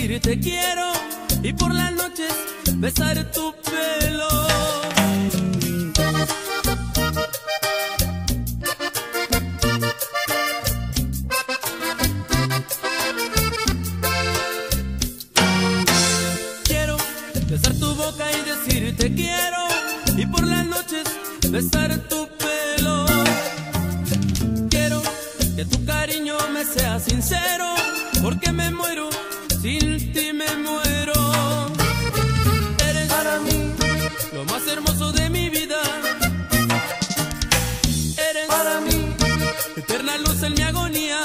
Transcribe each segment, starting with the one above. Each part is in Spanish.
decir te quiero y por las noches besar tu pelo. Quiero besar tu boca y decir te quiero y por las noches besar tu pelo. Quiero que tu cariño me sea sincero, porque me muero, sin ti me muero. Eres para mí lo más hermoso de mi vida. Eres para mí eterna luz en mi agonía.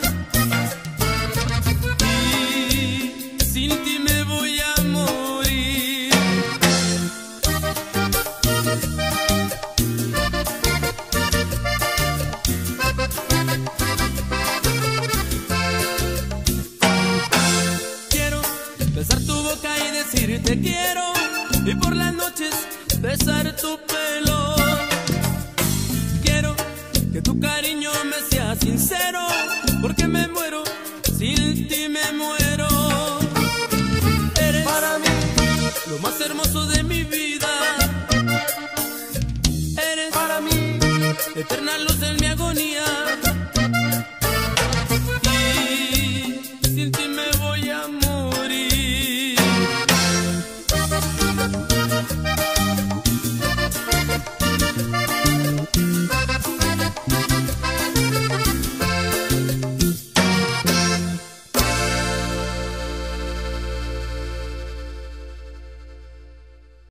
Y sin ti me voy a morir. Quiero besar tu boca y decir te quiero y por las noches besar tu pelo. Quiero que tu cariño me sea sincero, porque me muero, sin ti me muero. Eres para mí lo más hermoso de mi vida. Eres para mí eterna luz